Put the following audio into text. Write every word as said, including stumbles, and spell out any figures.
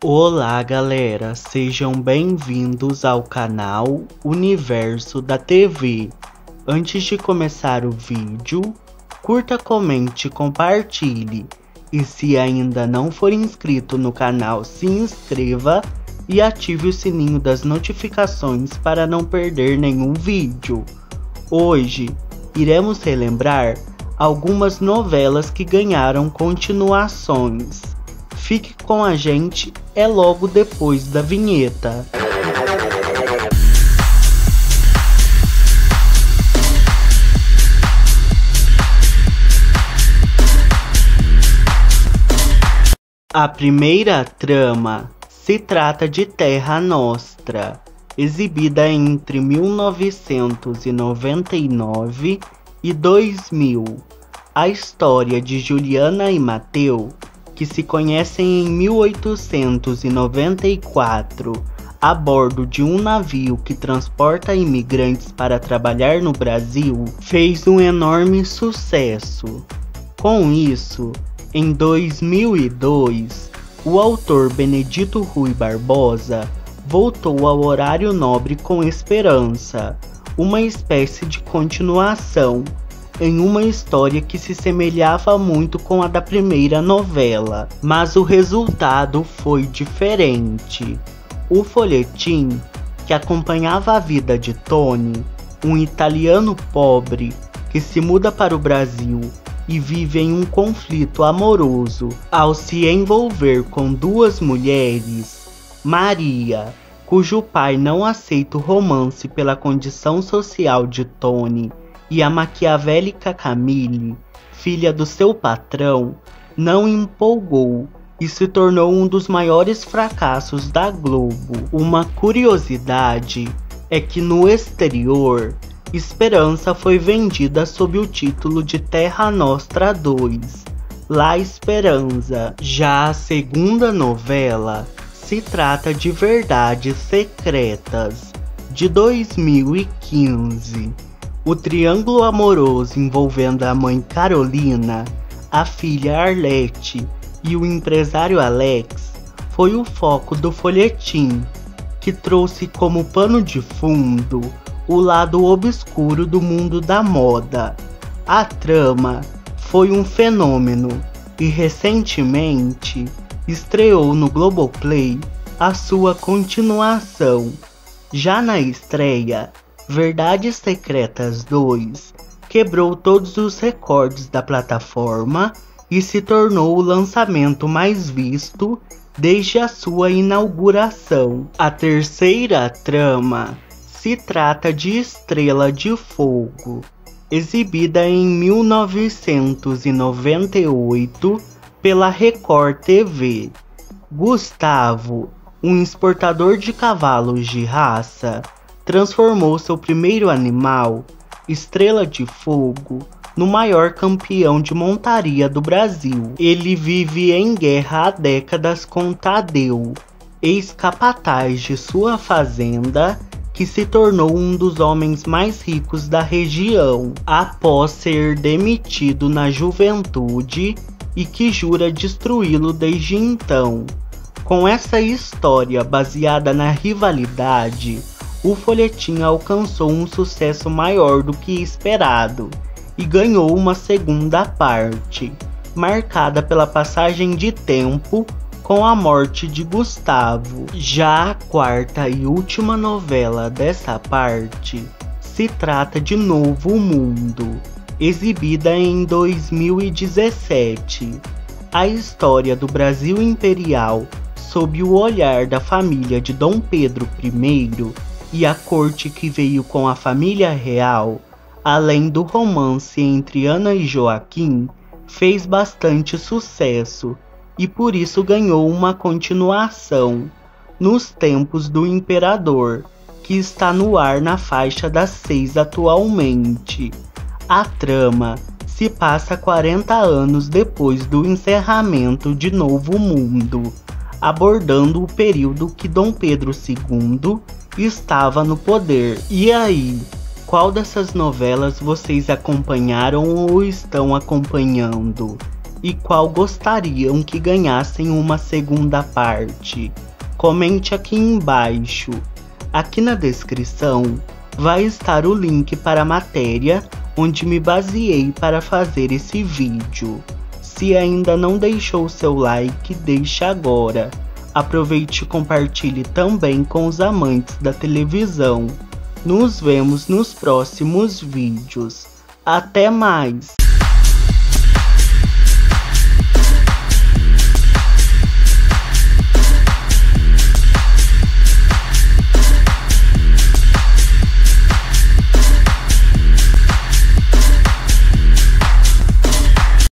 Olá galera, sejam bem-vindos ao canal Universo da T V. Antes de começar o vídeo, curta, comente, compartilhe. E se ainda não for inscrito no canal, se inscreva e ative o sininho das notificações para não perder nenhum vídeo. Hoje, iremos relembrar algumas novelas que ganharam continuações. Fique com a gente, é logo depois da vinheta. A primeira trama se trata de Terra Nostra, exibida entre mil novecentos e noventa e nove e dois mil. A história de Juliana e Mateu, que se conhecem em mil oitocentos e noventa e quatro a bordo de um navio que transporta imigrantes para trabalhar no Brasil, fez um enorme sucesso. Com isso, em dois mil e dois, o autor Benedito Rui Barbosa voltou ao horário nobre com Esperança, uma espécie de continuação, em uma história que se semelhava muito com a da primeira novela, mas o resultado foi diferente. O folhetim, que acompanhava a vida de Tony, um italiano pobre que se muda para o Brasil e vive em um conflito amoroso ao se envolver com duas mulheres, Maria, cujo pai não aceita o romance pela condição social de Tony, e a maquiavélica Camille, filha do seu patrão, não empolgou e se tornou um dos maiores fracassos da Globo. Uma curiosidade é que no exterior, Esperança foi vendida sob o título de Terra Nostra dois, La Esperanza. Já a segunda novela se trata de Verdades Secretas, de dois mil e quinze. O triângulo amoroso envolvendo a mãe Carolina, a filha Arlete e o empresário Alex foi o foco do folhetim, que trouxe como pano de fundo o lado obscuro do mundo da moda. A trama foi um fenômeno e recentemente estreou no Globoplay a sua continuação. Já na estreia, Verdades Secretas dois quebrou todos os recordes da plataforma e se tornou o lançamento mais visto desde a sua inauguração. A terceira trama se trata de Estrela de Fogo, exibida em mil novecentos e noventa e oito pela Record T V. Gustavo, um exportador de cavalos de raça, transformou seu primeiro animal, Estrela de Fogo, no maior campeão de montaria do Brasil. Ele vive em guerra há décadas com Tadeu, ex-capataz de sua fazenda, que se tornou um dos homens mais ricos da região, após ser demitido na juventude e que jura destruí-lo desde então. Com essa história baseada na rivalidade, o folhetim alcançou um sucesso maior do que esperado e ganhou uma segunda parte, marcada pela passagem de tempo com a morte de Gustavo. Já a quarta e última novela dessa parte se trata de Novo Mundo, exibida em dois mil e dezessete. A história do Brasil Imperial sob o olhar da família de Dom Pedro I e a corte que veio com a família real, além do romance entre Ana e Joaquim, fez bastante sucesso e por isso ganhou uma continuação, Nos Tempos do Imperador, que está no ar na faixa das seis atualmente. A trama se passa quarenta anos depois do encerramento de Novo Mundo, abordando o período que Dom Pedro segundo estava no poder. E aí, qual dessas novelas vocês acompanharam ou estão acompanhando? e qual gostariam que ganhassem uma segunda parte? Comente aqui embaixo. Aqui na descrição vai estar o link para a matéria onde me baseei para fazer esse vídeo. Se ainda não deixou seu like, deixe agora. Aproveite e compartilhe também com os amantes da televisão. Nos vemos nos próximos vídeos. Até mais!